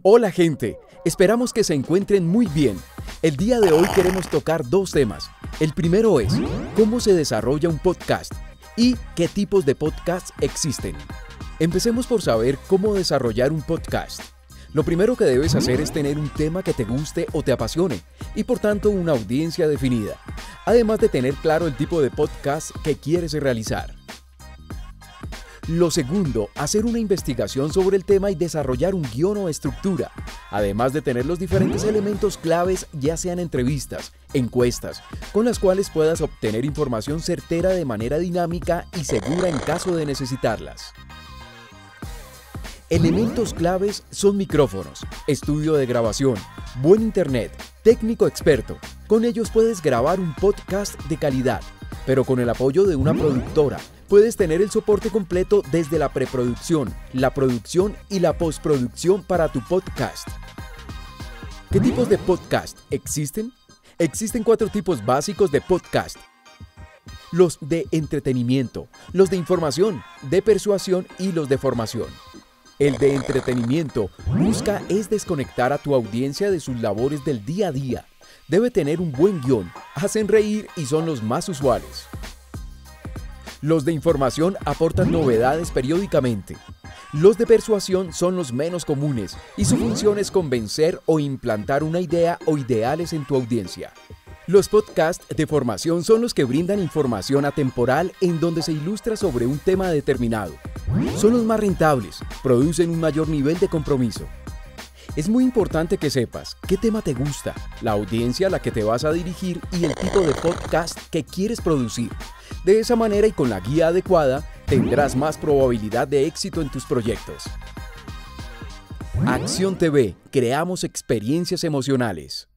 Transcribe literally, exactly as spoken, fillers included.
Hola gente, esperamos que se encuentren muy bien. El día de hoy queremos tocar dos temas. El primero es, ¿cómo se desarrolla un podcast? ¿Y qué tipos de podcasts existen? Empecemos por saber cómo desarrollar un podcast. Lo primero que debes hacer es tener un tema que te guste o te apasione, y por tanto una audiencia definida, además de tener claro el tipo de podcast que quieres realizar. Lo segundo, hacer una investigación sobre el tema y desarrollar un guión o estructura, además de tener los diferentes elementos claves, ya sean entrevistas, encuestas, con las cuales puedas obtener información certera de manera dinámica y segura en caso de necesitarlas. Elementos claves son micrófonos, estudio de grabación, buen internet, técnico experto. Con ellos puedes grabar un podcast de calidad, pero con el apoyo de una productora, puedes tener el soporte completo desde la preproducción, la producción y la postproducción para tu podcast. ¿Qué tipos de podcast existen? Existen cuatro tipos básicos de podcast. Los de entretenimiento, los de información, de persuasión y los de formación. El de entretenimiento busca es desconectar a tu audiencia de sus labores del día a día. Debe tener un buen guión, hacen reír y son los más usuales. Los de información aportan novedades periódicamente. Los de persuasión son los menos comunes y su función es convencer o implantar una idea o ideales en tu audiencia. Los podcasts de formación son los que brindan información atemporal en donde se ilustra sobre un tema determinado. Son los más rentables, producen un mayor nivel de compromiso. Es muy importante que sepas qué tema te gusta, la audiencia a la que te vas a dirigir y el tipo de podcast que quieres producir. De esa manera y con la guía adecuada, tendrás más probabilidad de éxito en tus proyectos. Acción T V, creamos experiencias emocionales.